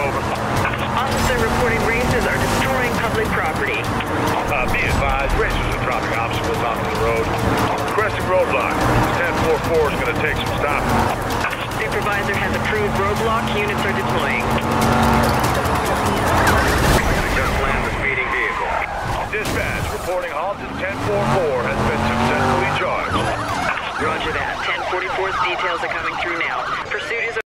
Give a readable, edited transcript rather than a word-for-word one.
over. Officer reporting racers are destroying public property. Be advised, racers are dropping obstacles onto the road. Requesting roadblock. 1044 is going to take some stopping. Supervisor has approved roadblock. Units are deploying. Just land the speeding vehicle. Dispatch reporting Halton 1044 has been successfully charged. Roger that. 1044's details are coming through now. Pursuit is